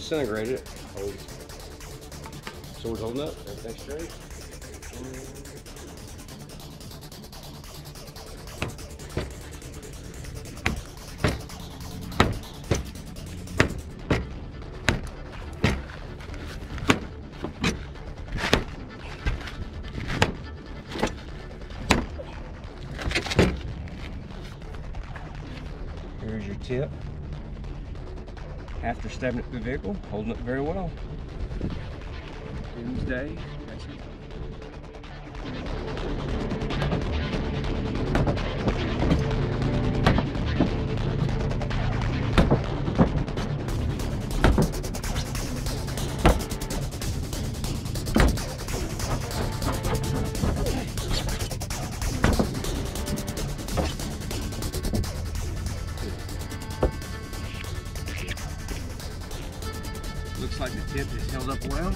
disintegrated it. Sword's holding up, everything's straight. Here's your tip. After stabbing it through the vehicle, holding up very well. Doomsday. That's it. Looks like the tip is held up well.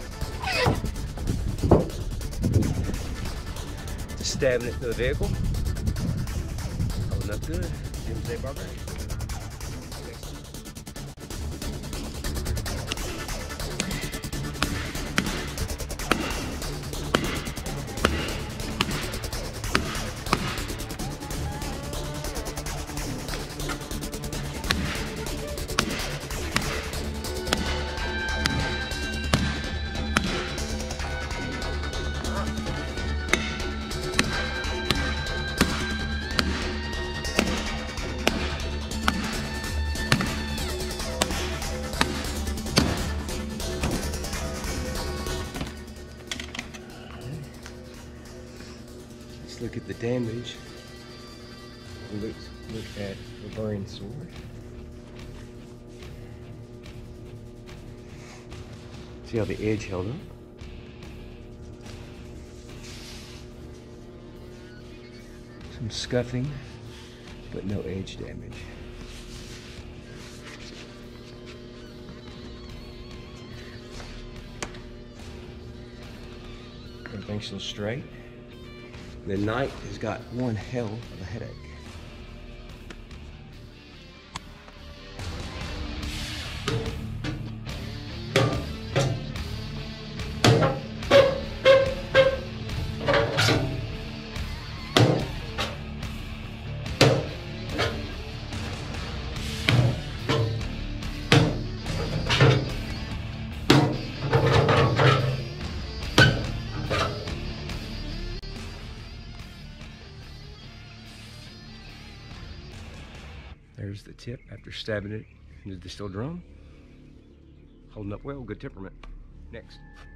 Just stabbing it through the vehicle. Holding up good. Doomsday Barbarian. Look at the damage. Look at Barbarian Sword. See how the edge held up? Some scuffing, but no edge damage. Everything's still straight. The knight has got one hell of a headache. There's the tip after stabbing it into the distilled drum. Holding up well, good temperament. Next.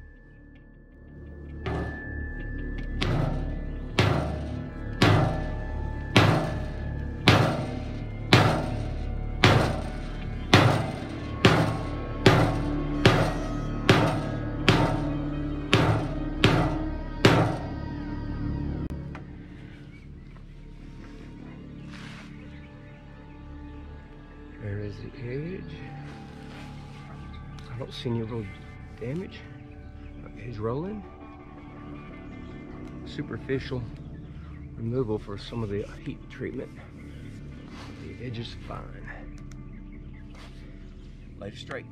There is the edge. I don't see any real damage. Edge rolling. Superficial removal for some of the heat treatment. The edge is fine. Lay it straight.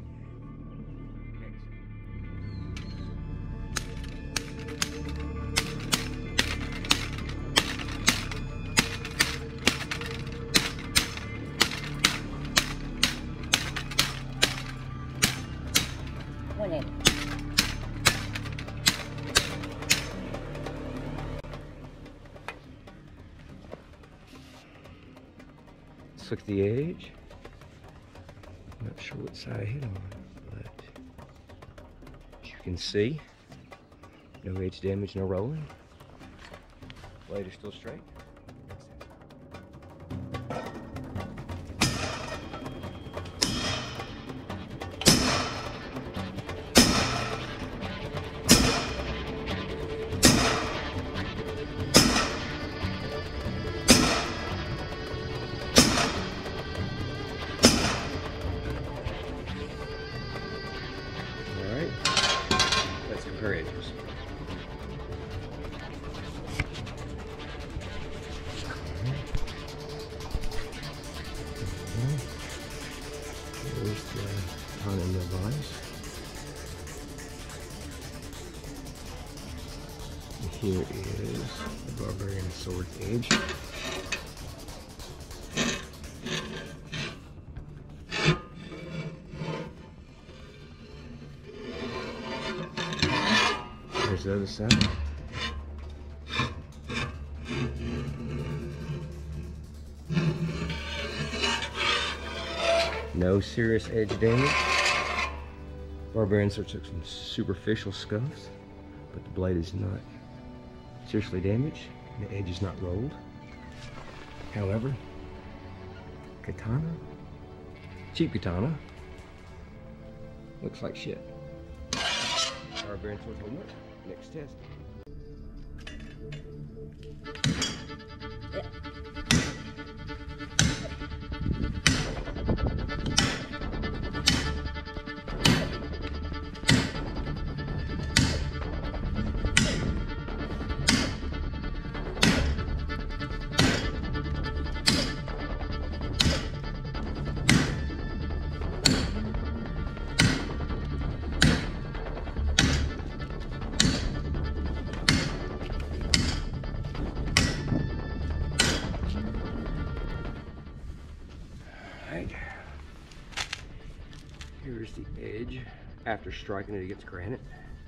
Let's look at the edge. I'm not sure what side I hit on, but as you can see, no edge damage, no rolling. Blade is still straight. Let's compare edges. Here is the Barbarian Sword's edge. There's the other side. No serious edge damage. Barbarian Sword took some superficial scuffs, but the blade is not seriously damaged. The edge is not rolled. However, katana, cheap katana, looks like shit. Barbarian Sword holding up. Next test. Here's the edge after striking it against granite.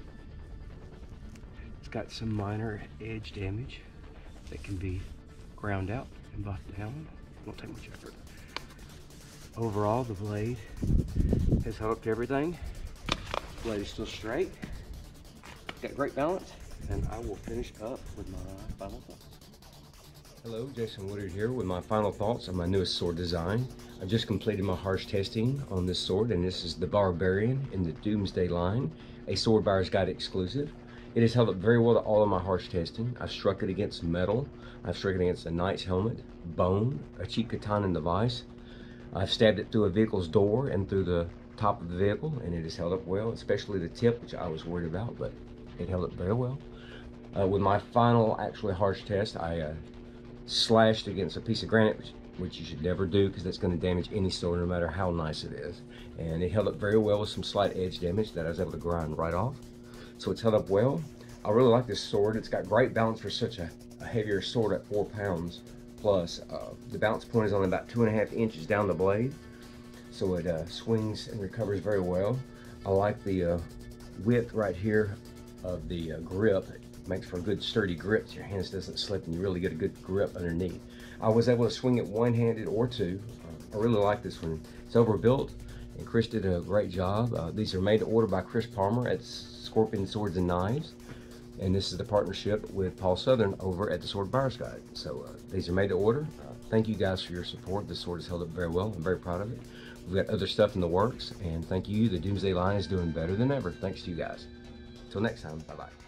It's got some minor edge damage that can be ground out and buffed down. Won't take much effort. Overall, the blade has held up to everything. The blade is still straight. Got great balance, and I will finish up with my final thoughts. Hello, Jason Woodard here with my final thoughts on my newest sword design. I've just completed my harsh testing on this sword, and this is the Barbarian in the Doomsday line, a Sword Buyer's Guide exclusive. It has held up very well to all of my harsh testing. I've struck it against metal, I've struck it against a knight's helmet, bone, a cheap katana and device. I've stabbed it through a vehicle's door and through the top of the vehicle, and it has held up well, especially the tip, which I was worried about, but it held up very well. With my final actually harsh test, I slashed against a piece of granite, which you should never do because that's going to damage any sword no matter how nice it is. And it held up very well with some slight edge damage that I was able to grind right off. So it's held up well. I really like this sword. It's got great balance for such a heavier sword at 4 pounds plus. The balance point is only about 2.5 inches down the blade, so it swings and recovers very well. I like the width right here of the grip. Makes for a good sturdy grip so your hands doesn't slip and you really get a good grip underneath. I was able to swing it one-handed or two. I really like this one. It's overbuilt and Chris did a great job. These are made to order by Chris Palmer at Scorpion Swords and Knives, and this is the partnership with Paul Southern over at the Sword Buyer's Guide. So these are made to order. Thank you guys for your support. This sword has held up very well. I'm very proud of it. We've got other stuff in the works, and thank you. The Doomsday line is doing better than ever. Thanks to you guys. Until next time, bye-bye.